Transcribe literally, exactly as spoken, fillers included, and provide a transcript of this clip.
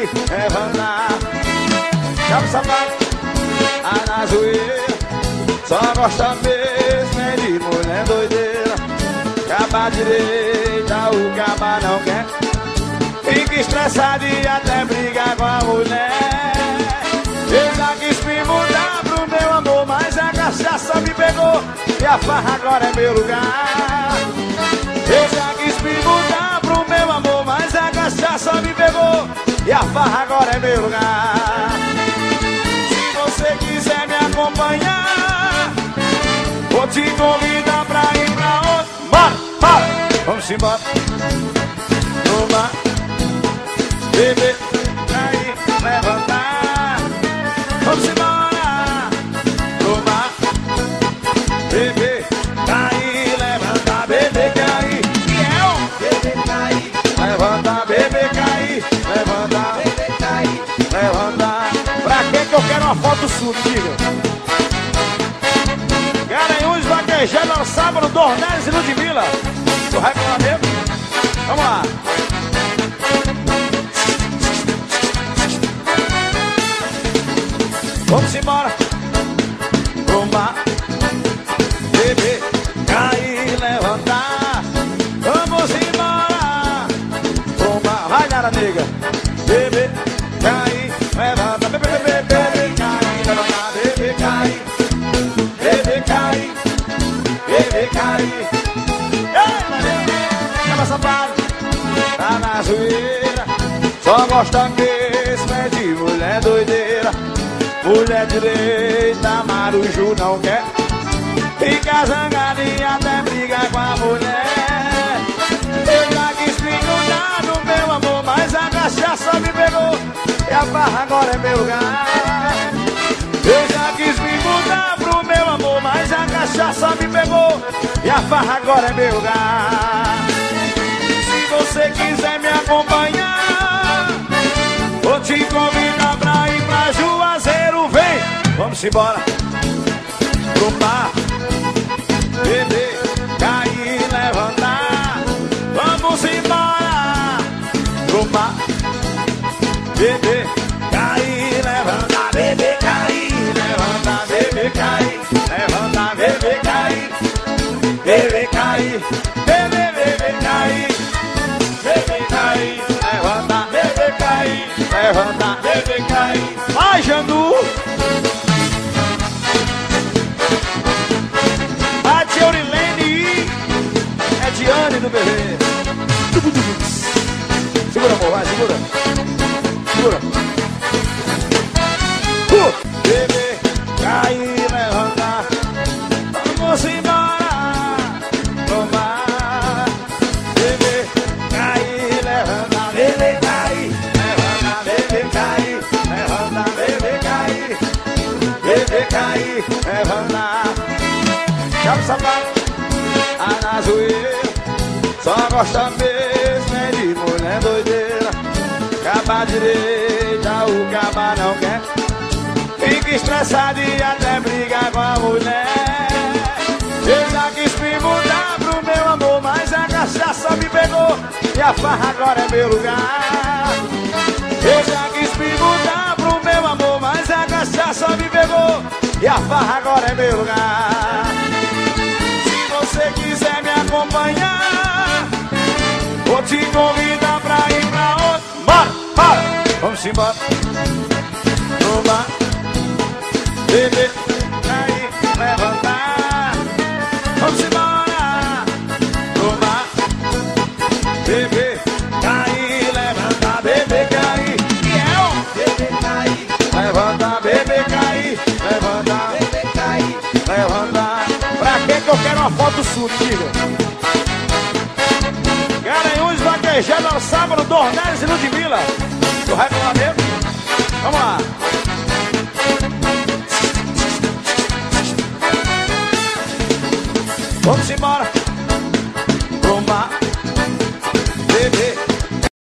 cair, levantar. Chama o sapato, a na zoeira. Só gosta mesmo é de mulher doideira. Caba direita, o caba não quer. Fica estressado e até briga com a mulher. Eu já quis me mudar pro meu amor, mas a cachaça me pegou e a farra agora é meu lugar. Eu já quis me mudar pro meu amor, mas a cachaça me pegou e a farra agora é meu lugar. Se você quiser me acompanhar, vou te convidar pra ir pra onde? Bora, bora! Vamos embora. Toma, beber, cair, levantar. Vamos embora. Toma, beber, cair, levantar, beber, cair. Fiel! Beber, cair, levantar, beber, cair, levantar, beber, cair, levantar. Pra que que eu quero uma foto sua, diga? Garanhuns, vaquejando no sábado, Dornelles e Ludmilla. Do regulamento. Vamos lá. Vamos embora. Tomar, beber, cair, levantar. Vamos embora. Tomar, vai nada nega. Beber, cair, levantar. Beber, beber, beber, cair, levantar. Beber, cair. Beber, cair. Beber, cair. Ei, Maria, chama safado. Tá na zoeira. Só gosta mesmo é de mulher doideira. Mulher direita, maruju não quer. Fica zangada e até briga com a mulher. Eu já quis me grudar no meu amor, mas a cachaça me pegou e a farra agora é meu lugar. Eu já quis me mudar pro meu amor, mas a cachaça me pegou e a farra agora é meu lugar. Se você quiser me acompanhar, vou te convidar pra ir pra Juazeiro, vem! Vamos embora. Tomar, beber, cair, levantar. Vamos embora. Tomar, beber, cair, levantar. Beber, cair, levantar. Beber, cair, levantar. Beber, cair. Beber, cair. Beber, beber, cair. Beber, cair, levantar. Beber, cair, levantar. Beber, cair. Vai, Jandu! A tia Aurilene é Diane do bebê. Segura, amor, vai, segura. Segura. Uh! Beber, cair, levantar. Vamos embora. Tomar. Beber, cair, levantar. Beber, cair, levantar. Beber, cair, levantar. Beber, cair. Beber, cair, levantar. Chama o sapato, a na zoeira. Só gosta mesmo é de mulher doideira. Caba direita, o caba não quer. Fica estressado e até briga com a mulher. Eu já quis me mudar pro meu amor, mas a cachaça me pegou e a farra agora é meu lugar. Eu já quis me mudar pro meu amor, mas a cachaça me pegou e a farra agora é meu lugar. Se você quiser me acompanhar, vou te convidar pra ir pra onde? Bora, bora! Vamos embora. Tomar, beber, cair, levantar. Vamos embora. Tomar, beber, cair, levantar. Beber, cair. Fiel! Beber, cair. Levantar, beber, cair. Levantar, beber, cair. Levantar. Pra que que eu quero uma foto sua, diga? Garanhuns, vaquejando no sábado, Dornelles e Ludmilla. Do regulamento. Vamos lá. Vamos embora. Tomar,